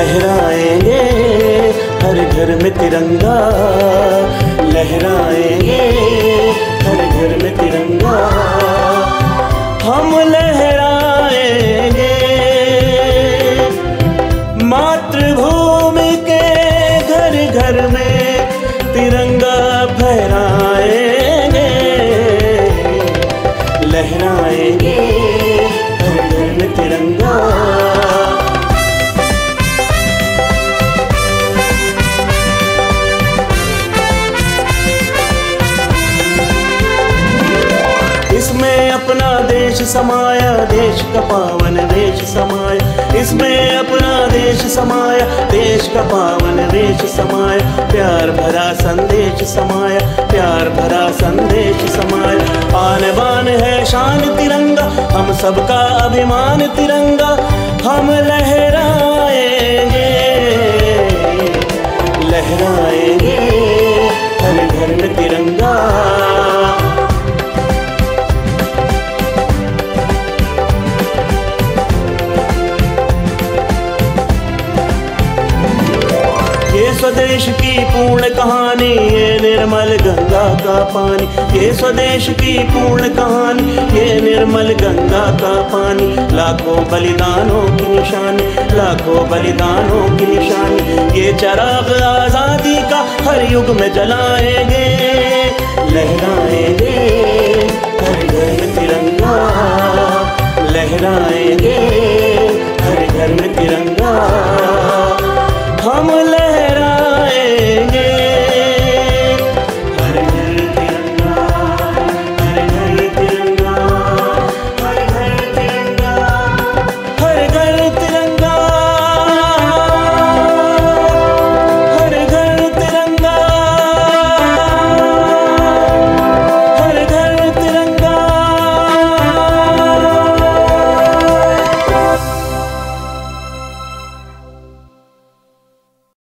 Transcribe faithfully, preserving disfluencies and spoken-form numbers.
लहराएंगे हर घर में तिरंगा, लहराएंगे हर घर में तिरंगा, हम लहराएंगे मातृभूमि के घर घर में तिरंगा फहराएंगे, लहराएंगे हर घर में तिरंगा। इसमें अपना देश समाया, देश का पावन देश समाया, इसमें अपना देश समाया, देश का पावन देश समाया, प्यार भरा संदेश समाया, प्यार भरा संदेश समाया, आन बान है शान तिरंगा, हम सबका अभिमान तिरंगा, हम लहराएंगे, लहराएंगे हर घर में तिरंगा। ये स्वदेश की पूर्ण कहानी, ये निर्मल गंगा का पानी, ये स्वदेश की पूर्ण कहानी, ये निर्मल गंगा का पानी, लाखों बलिदानों की निशानी, लाखों बलिदानों की निशानी, ये चिराग आजादी का हर युग में जलाएंगे, लहराएंगे